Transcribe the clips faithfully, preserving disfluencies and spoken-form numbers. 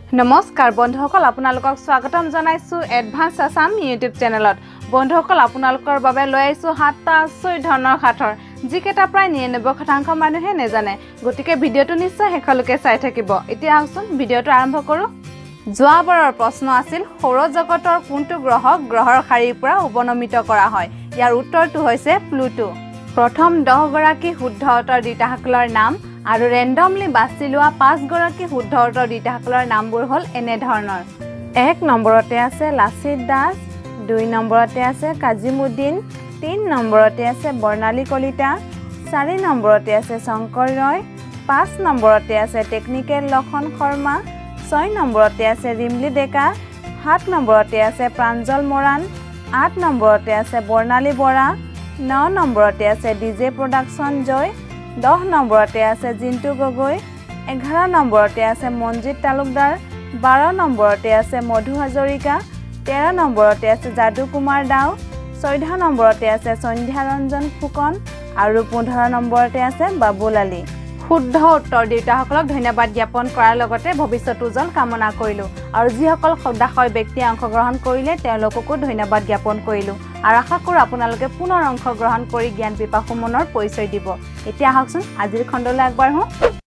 নমস্কাৰ বন্ধুসকল আপোনালোকক স্বাগতম জনাইছো এডভান্স আসাম ইউটিউব চেনেলত বন্ধুসকল আপোনালোকৰ বাবে লৈ আইছো সাতটা আচৰিত ধৰণৰ সাথৰ যিকেটা প্ৰায় নিৰানব্বৈ শতাংশ মানুহে নেজানে গতিকে ভিডিওটো নিশ্চয় হেখলৈকে চাই থাকিব এতিয়া আহকচোন ভিডিওটো আৰম্ভ কৰো যোৱাবাৰৰ প্ৰশ্ন আছিল সৌৰজগতৰ কোনটো গ্ৰহ গ্ৰহৰ শাৰীৰ পৰা উপনমিত কৰা হয় ইয়াৰ উত্তৰটো হৈছে প্লুটো প্ৰথম দহ গৰাকী শুদ্ধ উত্তৰ দিতাসকলৰ নাম আৰু ৰেন্ডমলি বাছি লোৱা পাঁচ গৰাকী শুদ্ধ উত্তৰ দিতাসকলৰ নামবোৰ হ'ল এনে ধৰণৰ এক নম্বৰতে আছে লাচিত দাস দুই নম্বৰতে আছে কাজিমুদ্দিন তিন নম্বৰতে আছে বৰ্ণালী কলিতা চাৰি নম্বৰতে আছে শংকৰ ৰয় পাঁচ নম্বৰতে আছে টেকনিকেল লক্ষণ শৰ্মা ছয় নম্বৰতে আছে ৰিমলি ডেকা সাত নম্বৰতে আছে প্ৰাঞ্জল মৰাণ আঠ নম্বৰতে আছে বৰ্ণালী বৰা ন নম্বৰতে আছে ডিজে প্ৰডাকশ্যন জয় দহ নম্বৰতে আছে জিন্তু গগৈ এঘাৰ নম্বৰতে আছে মনজিত তালুকদাৰ বাৰ নম্বৰতে আছে মধু হাজৰিকা তেৰ নম্বৰতে আছে যাদু কুমাৰ দাও চৈধ্য নম্বৰতে আছে সন্ধ্যা ৰঞ্জন ফুকন আৰু পোন্ধৰ নম্বৰতে আছে বাবুল আলী শুদ্ধ উত্তৰ দিতাসকলক ধন্যবাদ জ্ঞাপন কৰাৰ লগতে ভৱিষ্যত উজ্জ্বল কামনা কৰিলো আৰু যিসকল সদাশয় ব্যক্তি অংশগ্ৰহণ কৰিলে তেওঁলোককো ধন্যবাদ জ্ঞাপন কৰিলো আৰু আশা কৰো আপোনালোকে পুনৰ অংশগ্ৰহণ কৰি জ্ঞান পিপাসু মনৰ পৰিচয় দিব এতিয়া আহকচোন আজিৰ খণ্ডলৈ আগবাঢ়ো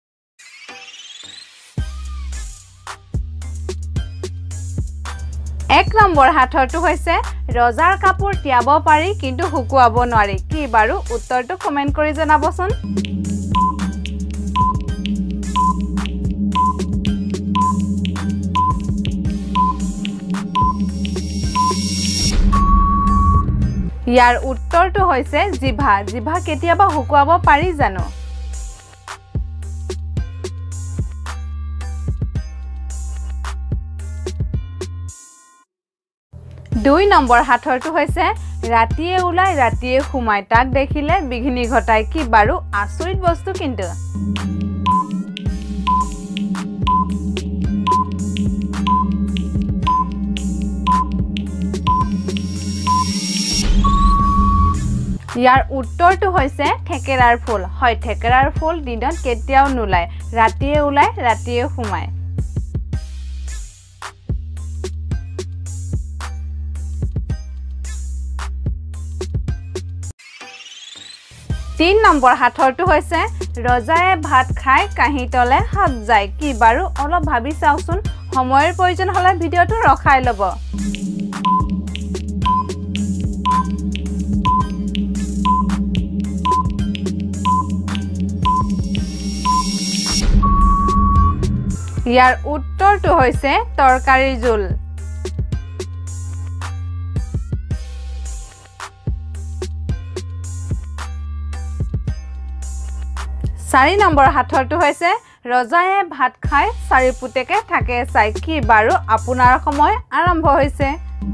এক নম্বৰ হাথৰটো হৈছে ৰজাৰ কাপোৰ তিয়াব পাৰি কিন্তু শুকুৱাব নোৱাৰি কি বাৰু উত্তৰটো কমেন্ট কৰি জনাবচোন ইয়াৰ উত্তৰটো হৈছে জিভা জিভা কেতিয়াবা শুকুৱাব পাৰি জানো দুই নম্বৰ হাথৰটো হৈছে ৰাতিয়ে ওলাই ৰাতিয়ে ঘুমাই তাক দেখিলে বিঘিনি ঘটাই কি বাৰু আচৰিত বস্তু কিন্তু ইয়াৰ উত্তৰটো হৈছে ঠেকেৰাৰ ফুল হয় ঠেকেৰাৰ ফুল দিনত কেতিয়াও নোলায় ৰাতিয়ে ওলাই ৰাতিয়ে ঘুমায় তিন নম্বৰ হাথৰটো হৈছে ৰজায়ে ভাত খাই কাঁহি তলে হাত যায় কি বাৰু অলপ ভাবি চাওচোন সময়ৰ প্ৰয়োজন হলে ভিডিওটো ৰখাই ল'ব ইয়াৰ উত্তৰটো হৈছে তৰকাৰী জোল চাৰি নম্বৰ হাথৰটো হৈছে ৰজায়ে ভাত খাই চাৰি পুতেকে থাকে চাই কি বাৰু আপোনাৰ সময় আৰম্ভ হৈছে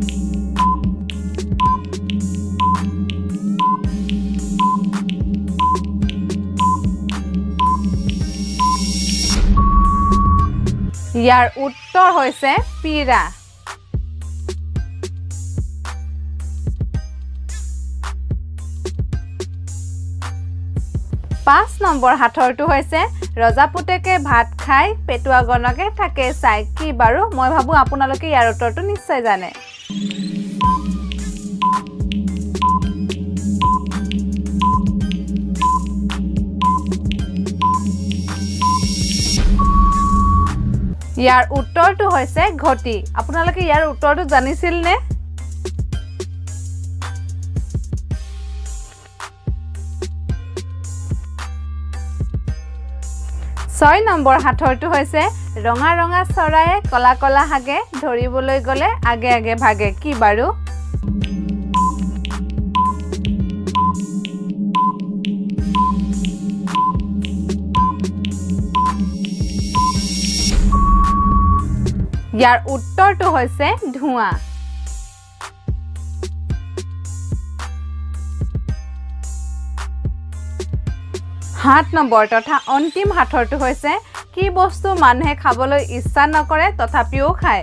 ইয়াৰ উত্তৰ হৈছে পিৰা পাঁচ নম্বৰ হাথৰটো হৈছে ৰজা পুতেকে ভাত খাই পেটুৱা গণকে থাকে চাই কি বাৰু মই ভাবো আপোনালোকে ইয়াৰ উত্তৰটো নিশ্চয় জানে ইয়াৰ উত্তৰটো হৈছে ঘটি আপোনালোকে ইয়াৰ উত্তৰটো জানিছিল নে ছয় নম্বৰ হাথৰটো হৈছে ৰঙা ৰঙা চৰায়ে কলা কলা হাগে ধৰিবলৈ গলে আগে আগে ভাগে কি বাৰু ইয়াৰ উত্তৰটো হৈছে ধোঁৱা সাত নম্বৰ তথা অন্তিম হাথৰটো হৈছে কি বস্তু মানুহে খাবলৈ ইচ্ছা নকৰে তথাপিও খায়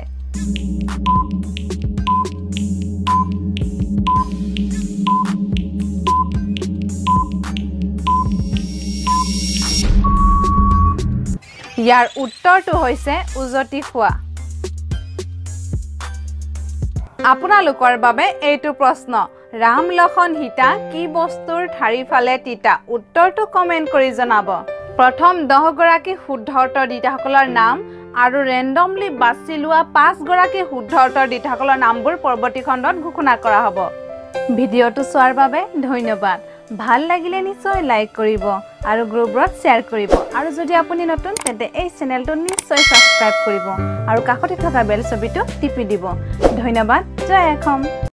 ইয়াৰ উত্তৰটো হৈছে উজতি খোৱা আপোনালোকৰ বাবে এইটো প্ৰশ্ন ৰাম লক্ষণ সীতা কি বস্তুৰ ঠাৰি ফালে তিতা উত্তৰটো কমেন্ট কৰি জনাব প্ৰথম দহ গৰাকী শুদ্ধ উত্তৰ দিতাসকলৰ নাম আৰু ৰেন্ডমলি বাছি লোৱা পাঁচ গৰাকী শুদ্ধ উত্তৰ দিতাসকলৰ নামবোৰ পৰৱৰ্তী খণ্ডত ঘোষণা কৰা হ'ব ভিডিঅ'টো চোৱাৰ বাবে ধন্যবাদ ভাল লাগিলে নিশ্চয় লাইক কৰিব আৰু গ্ৰুপত শ্বেয়াৰ কৰিব আৰু যদি আপুনি নতুন তেন্তে এই চেনেলটো নিশ্চয় সাবস্ক্ৰাইব কৰিব আৰু কাষতে থকা বেল ছবিটো টিপি দিব ধন্যবাদ জয় অসম